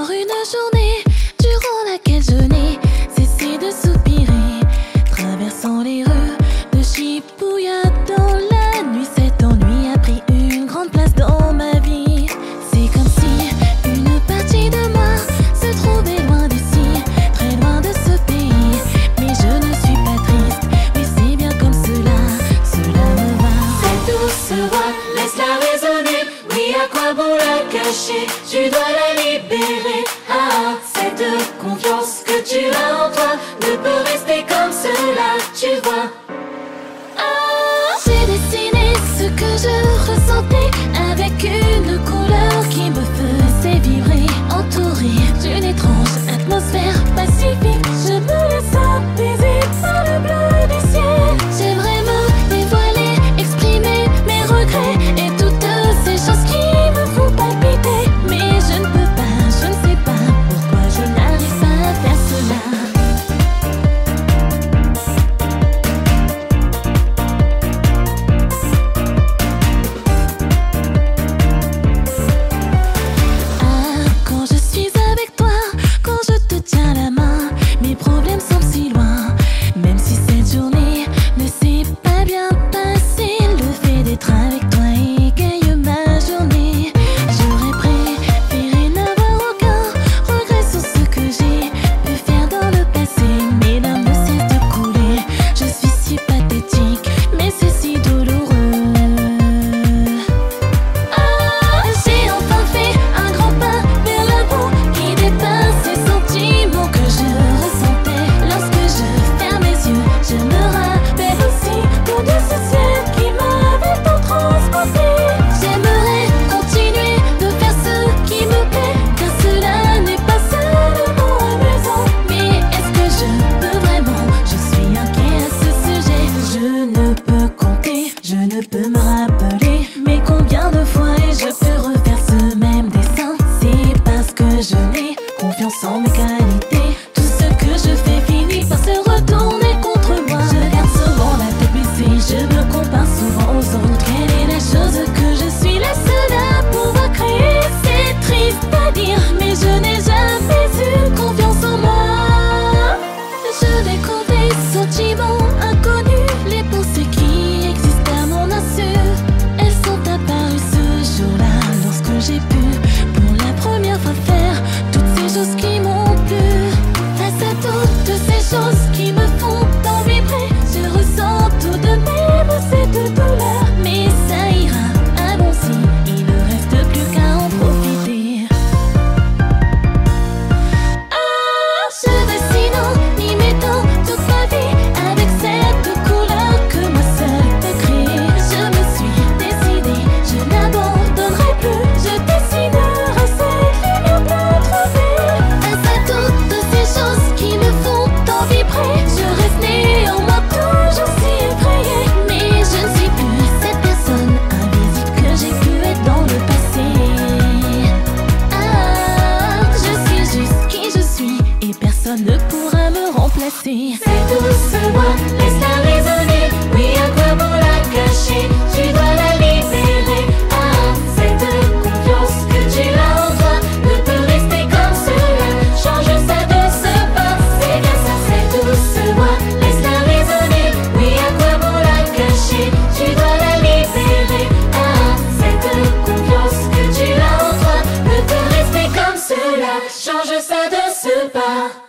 Encore une journée durant laquelle je n'ai cessé de soupirer, traversant les rues de Shibuya dans la nuit. Cet ennui a pris une grande place dans ma vie. C'est comme si une partie de moi se trouvait loin d'ici, très loin de ce pays. Mais je ne suis pas triste, mais c'est bien comme cela, cela me va. Cette douce voix, laisse-la résonner. Oui, à quoi bon la cacher? Tu dois la libérer. Ah, cette confiance que tu as en toi ne peut rester comme cela, tu vois. Ah, j'ai dessiné ce que je ressentais avec une couleur qui me faisait vibrer, entourée d'une étrange atmosphère pacifique. Je me laisse apaiser par le bleu du ciel. J'aimerais me dévoiler, exprimer mes regrets et toutes ces choses qui me font palpiter. Mais je ne peux pas, je ne sais pas pourquoi je n'arrive pas à faire cela. Quand je suis avec toi, quand je te tiens la main, mes problèmes semblent si loin. Même si cette journée ne s'est pas bien passée, le fait d'être avec toi égaye ma journée. J'aurais préféré n'avoir aucun regret sur ce que j'ai pu faire dans le passé. Mes larmes ne cessent de couler, je suis si pathétique, mais c'est si douloureux. J'ai enfin fait un grand pas vers l'avant qui dépasse ces sentiments que je ressentais. Lorsque je ferme mes yeux, je me rappelle aussi de ce ciel qui m'avait tant transporté. J'aimerais continuer de faire ce qui me plaît, car cela n'est pas seulement amusant. Mais est-ce que je peux vraiment? Je suis inquiet à ce sujet. Je ne peux compter, je ne peux me rappeler, mais combien de fois je peux refaire ce même dessin? C'est parce que je n'ai confiance en mes qualités. Tout ce que je fais finit par se retourner contre moi. Je garde souvent la tête baissée, je me compare souvent aux autres. Quelle est la chose que je suis la seule à pouvoir créer? C'est triste à dire, mais je n'ai jamais eu confiance en moi. Je découvre des sentiments inconnus, les pensées qui existent à mon insu. Elles sont apparues ce jour-là, lorsque j'ai pu pour la première fois faire toutes ces choses qui m'ont plu. Face à toutes ces choses qui me font tant vibrer, je ressens tout de même cette douleur. Mais ça ira, allons-y, il ne reste plus qu'à en profiter. Je dessine en y mettant toute ma vie avec cette couleur que moi seule peux créer. Je me suis décidée, je n'abandonnerai plus. Je dessinerai cette lumière bleue trouvée. Face à toutes ces choses qui me font tant vibrer, je reste néanmoins toujours si effrayée. Mais je ne suis plus cette personne invisible que j'ai pu être dans le passé. Je suis juste qui je suis et personne ne pourra me remplacer. Cette douce voix, laisse-la résonner. Oui, à quoi bon la cacher? Tu dois la libérer. Ah, cette confiance que tu as en toi ne peut rester comme cela. Change ça de ce pas, c'est bien ça. Cette douce voix, laisse-la résonner. Oui, à quoi bon la cacher? Tu dois la libérer. Ah, cette confiance que tu as en toi ne peut rester comme cela. Change ça de ce pas.